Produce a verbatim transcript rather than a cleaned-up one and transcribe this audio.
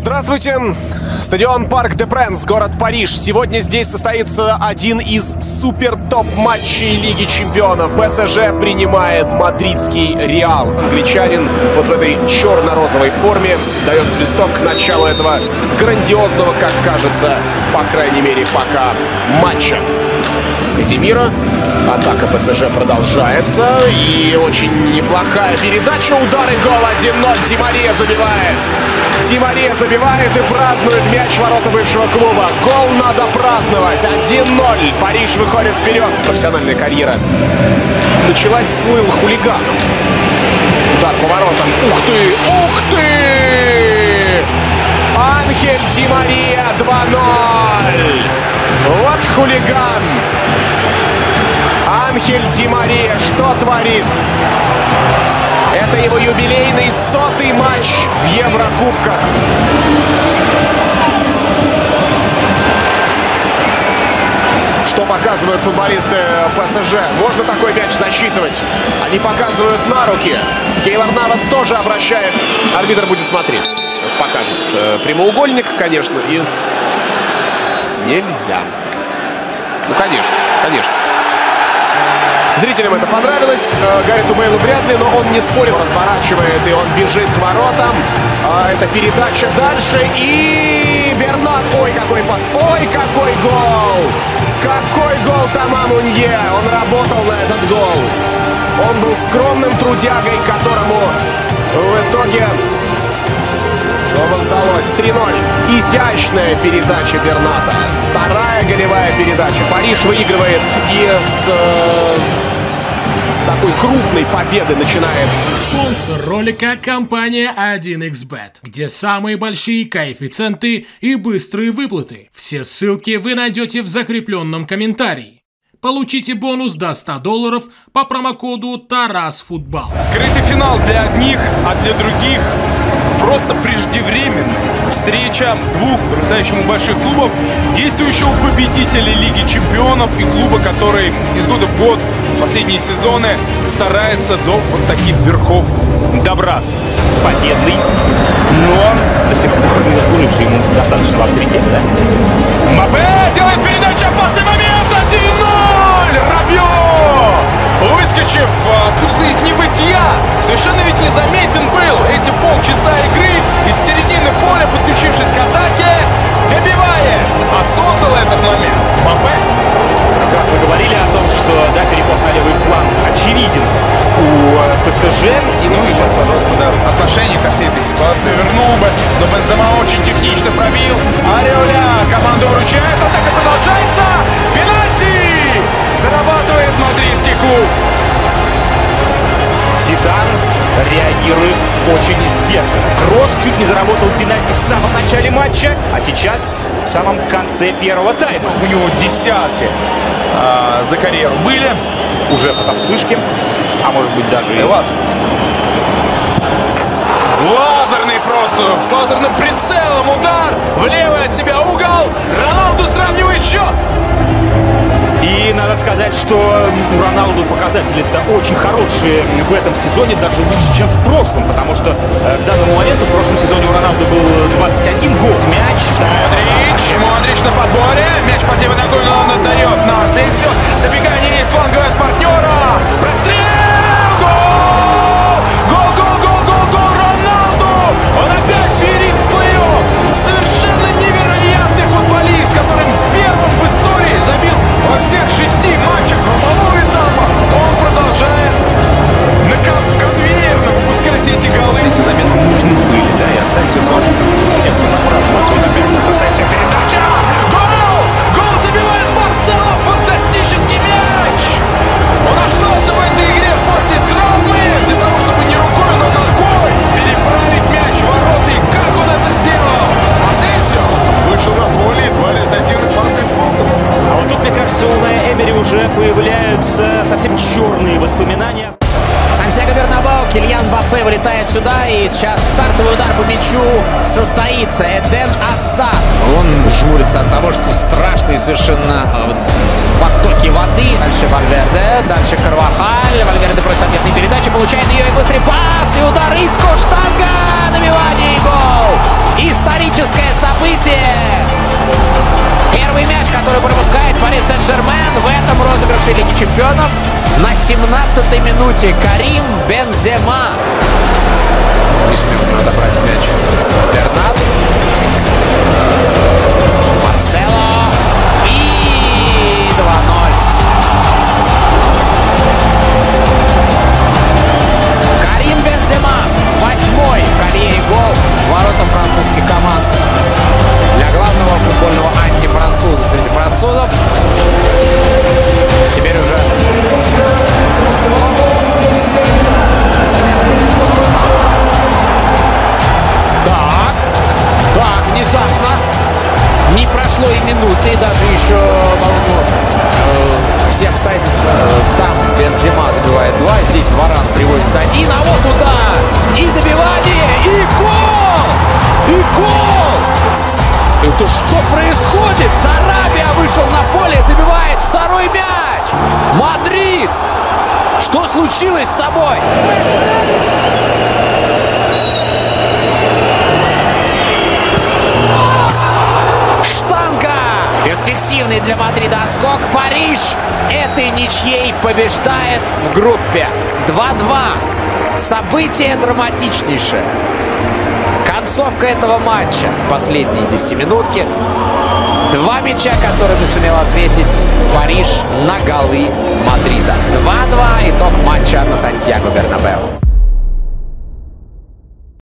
Здравствуйте! Стадион Парк де Пренс, город Париж. Сегодня здесь состоится один из супер-топ-матчей Лиги Чемпионов. ПСЖ принимает мадридский Реал. Англичанин вот в этой черно-розовой форме дает свисток к началу этого грандиозного, как кажется, по крайней мере, пока матча. Казимиро. Атака ПСЖ продолжается. И очень неплохая передача. Удар и гол. один ноль. Ди Мария забивает. Ди Мария забивает и празднует мяч в ворота бывшего клуба. Гол надо праздновать. один ноль. Париж выходит вперед. Профессиональная карьера началась с Лил хулиганом. Удар по воротам. Ух ты! Ух ты! Анхель Ди Мария два ноль. Вот хулиган. Анхель Ди Мария что творит? Это его юбилейный сотый матч в Еврокубках. Что показывают футболисты ПСЖ? Можно такой мяч засчитывать? Они показывают на руки. Кейлор Навас тоже обращает. Арбитр будет смотреть. Сейчас покажет прямоугольник, конечно, и нельзя. Ну, конечно, конечно. Зрителям это понравилось. Гаррету Бейлу вряд ли, но он не спорит. Разворачивает, и он бежит к воротам. Это передача дальше. И Бернат. Ой, какой пас. Ой, какой гол. Какой гол Тома Мунье. Он работал на этот гол. Он был скромным трудягой, которому в итоге воздалось три ноль. Изящная передача Берната. Вторая голевая передача. Париж выигрывает и с э, такой крупной победы начинает. Спонсор ролика — компания один икс бет, где самые большие коэффициенты и быстрые выплаты. Все ссылки вы найдете в закрепленном комментарии. Получите бонус до ста долларов по промокоду ТарасФутбол. Скрытый финал для одних, а для других просто преждевременная встреча двух по-настоящему больших клубов, действующего победителя Лиги Чемпионов и клуба, который из года в год, последние сезоны, старается до вот таких верхов добраться. Победный, но до сих пор не заслуживший ему достаточного авторитета, да? Мбаппе делает передачу, опасный момент, один ноль! Рабьо! Выскочив откуда-то из небытия, совершенно ведь незаметен был эти полчаса игры, из середины поля, подключившись к атаке, добивает, а создал этот момент Мбаппе. Как раз мы говорили о том, что да, перекос на левый фланг очевиден у ПСЖ. И ну сейчас, пожалуйста, да, отношение ко всей этой ситуации вернул бы, но Бензема очень технично пробил. Ареоля команду выручает, атака продолжается, пенальти! Зарабатывает мадридский клуб. Зидан реагирует очень сдержанно. Кросс чуть не заработал пенальти в самом начале матча, а сейчас в самом конце первого тайма. У него десятки а, за карьеру были. Уже фотовспышки, а может быть даже и лазер. Лазерный просто, с лазерным прицелом удар в левый от себя угол. Роналду сравнивает счет. И надо сказать, что у Роналду показатели-то очень хорошие в этом сезоне, даже лучше, чем в прошлом, потому что э, к данному моменту в прошлом сезоне у Роналду был двадцать один гол. Мяч. Модрич, Модрич на подборе, мяч под левой ногой, но он отдает на Асенсио. Забегание есть фланговое от партнера. Прострел! Гол! Гол, гол, гол, гол, гол! Роналду! Он опять ферит плей-офф! Совершенно невероятный футболист, который первым в истории забил во всех шести матчах группового этапа. Он продолжает на кон в конвейерно выпускать эти голы. Эти замены нужны были, да, и Асенсио с Васиксом тем, кто напрашивается. Вот опять вот Асенсио передача. Гол! Гол забивает Марсело! Фантастический мяч! Он остался в этой игре после травмы для того, чтобы не рукой, но ногой переправить мяч в ворота. И как он это сделал? Асенсио вышел на поле и два результативных паса исполнил. А вот тут, мне кажется, у Унай Эмери уже появляются совсем черные воспоминания. Сантьяго Бернабеу, Кильян Мбаппе вылетает сюда, и сейчас стартовый удар по мячу состоится. Эден Азар. Он жмурится от того, что страшные совершенно потоки воды. Дальше Вальверде, дальше Карвахаль. Вальверде просит ответной передачи, получает ее и быстрый пас, и удар Иско, штанга, набивание и гол. Исторический Лиги Чемпионов. На семнадцатой минуте Карим Бензема. Не сумел отобрать мяч Бернат. Марсело. И два ноль. Карим Бензема. Восьмой в карьере гол ворота французских команд. Для главного футбольного антифранцуза среди французов. Теперь уже так, так, внезапно. Не прошло и минуты, и даже еще ну, э, все обстоятельства. Там Бензема забивает два, здесь Варан привозит один, а вот удар, и добивание, и гол! И гол! Это что происходит? Сарабия вышел на поле, забивает второй мяч! Мадрид! Что случилось с тобой? Штанга! Перспективный для Мадрида отскок. Париж этой ничьей побеждает в группе. два-два. Событие драматичнейшее. Концовка этого матча. Последние десятиминутки. Два мяча, которыми сумел ответить Париж на голы Мадрида. два-два. Итог матча на Сантьяго Бернабеу.